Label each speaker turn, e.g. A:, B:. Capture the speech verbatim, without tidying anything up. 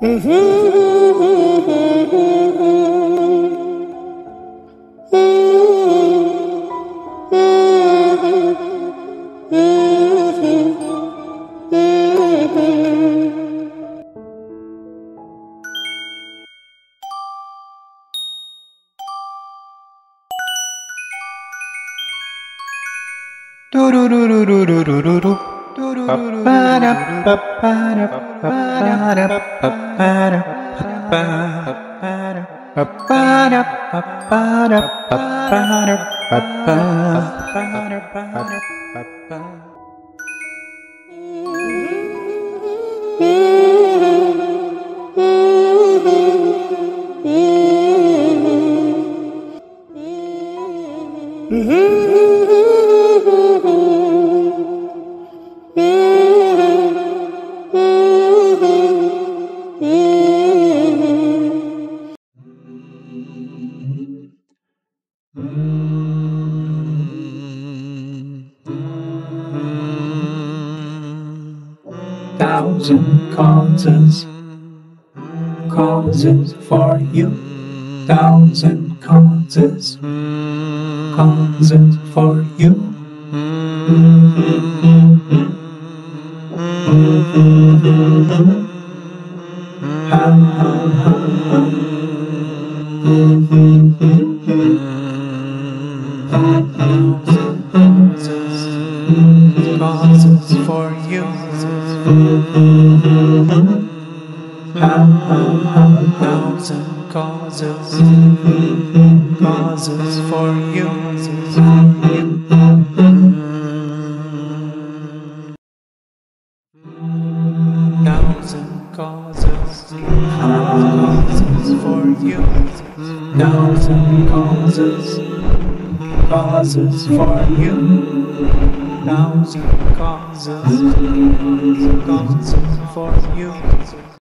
A: Thousand causes, causes for you. Thousand causes, causes for you. Ha ha ha ha. Causes for you. Ha ha ha. Thousand causes, causes for you. Thousand causes, causes for you. Thousand causes, causes for you. Thousand causes, causes for you.